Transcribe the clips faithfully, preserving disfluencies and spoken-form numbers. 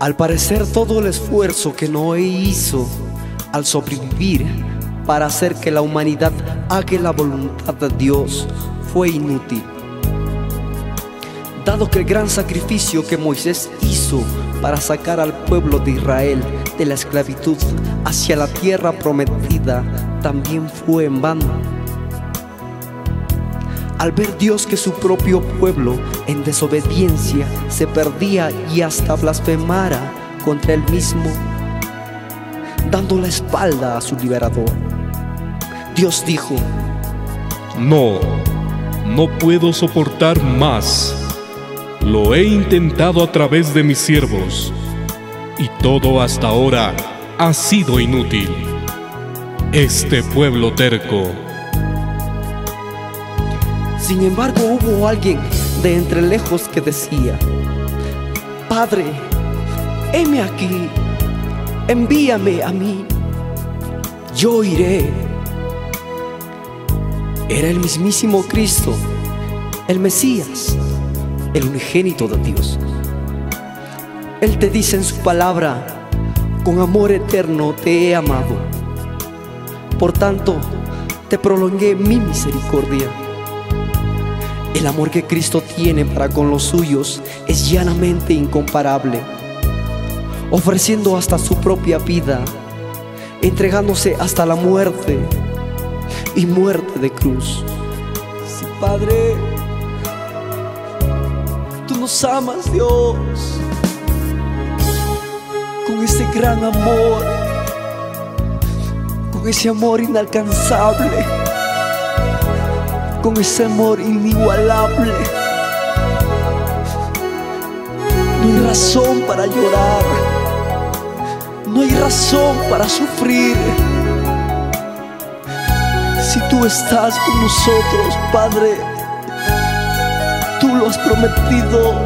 Al parecer, todo el esfuerzo que Noé hizo al sobrevivir para hacer que la humanidad haga la voluntad de Dios fue inútil, dado que el gran sacrificio que Moisés hizo para sacar al pueblo de Israel de la esclavitud hacia la tierra prometida también fue en vano. Al ver Dios que su propio pueblo en desobediencia se perdía y hasta blasfemara contra él mismo, dando la espalda a su liberador, Dios dijo: No, no puedo soportar más. Lo he intentado a través de mis siervos, y todo hasta ahora ha sido inútil. Este pueblo terco. Sin embargo, hubo alguien de entre lejos que decía: Padre, heme aquí, envíame a mí, yo iré. Era el mismísimo Cristo, el Mesías, el unigénito de Dios. Él te dice en su palabra: con amor eterno te he amado, por tanto te prolongué mi misericordia. El amor que Cristo tiene para con los suyos es llanamente incomparable, ofreciendo hasta su propia vida, entregándose hasta la muerte y muerte de cruz. Sí, Padre, tú nos amas, Dios, con ese gran amor, con ese amor inalcanzable, con ese amor inigualable. No hay razón para llorar, no hay razón para sufrir. Si tú estás con nosotros, Padre, tú lo has prometido.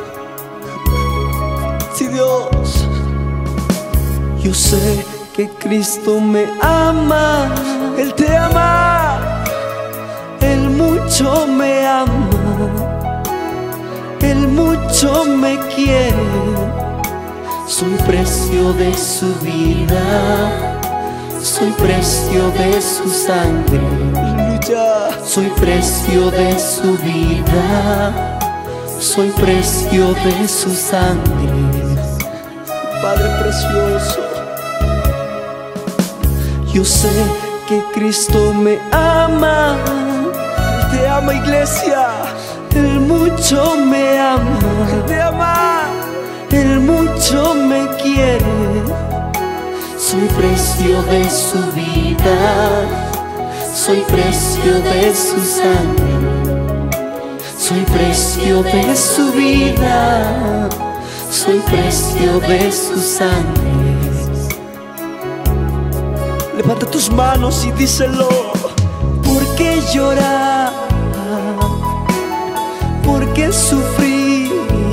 Sí, Dios, yo sé que Cristo me ama, Él te ama, Él mucho me ama, Él mucho me quiere. Soy precio de su vida, soy precio de su sangre. Aleluya. Soy precio de su vida, soy precio de su sangre. Padre precioso, yo sé que Cristo me ama. Él te ama, iglesia. Él mucho me ama. Él te ama. Él mucho me quiere. Soy precio de su vida, soy precio de su sangre. Soy precio de su vida, soy precio de su sangre. Levanta tus manos y díselo. ¿Por qué llorar? ¿Por qué sufrir?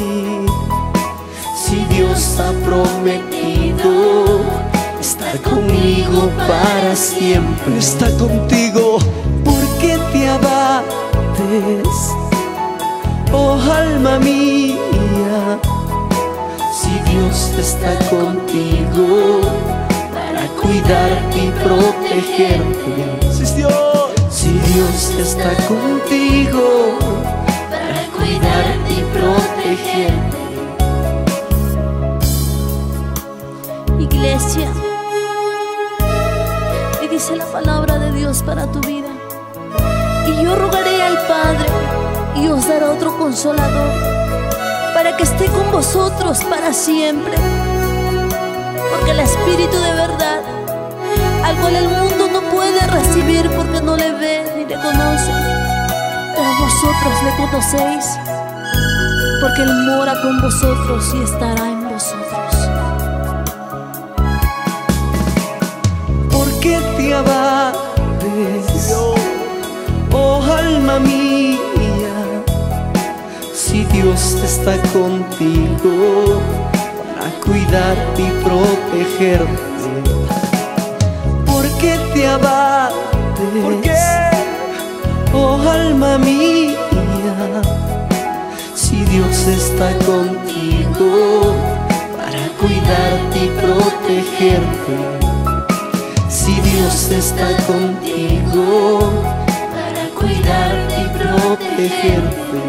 Si Dios ha prometido estar conmigo para siempre. Está contigo. ¿Por qué te abates, oh alma mía? Si Dios está contigo para cuidarte y protegerte. Si Dios, si Dios está contigo para cuidarte y protegerte. Iglesia, y dice la palabra de Dios para tu vida: y yo rogaré al Padre y os dará otro consolador para que esté con vosotros para siempre. Porque el Espíritu de verdad, al cual el mundo no puede recibir porque no le ve ni le conoce, pero vosotros le conocéis, porque Él mora con vosotros y estará en vosotros. ¿Por qué te abates, oh alma mía? Si Dios está contigo para cuidarte y protegerte. ¿Por qué te abates? ¿Por qué? Oh alma mía, si Dios está contigo para cuidarte y protegerte. Si Dios está contigo, para cuidarte y protegerte.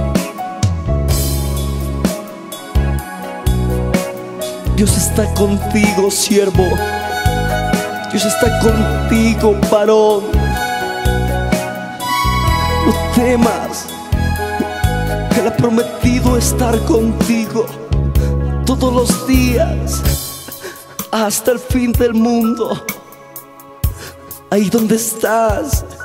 Dios está contigo, siervo. Dios está contigo, varón. No temas. Él ha prometido estar contigo todos los días hasta el fin del mundo. Ahí donde estás,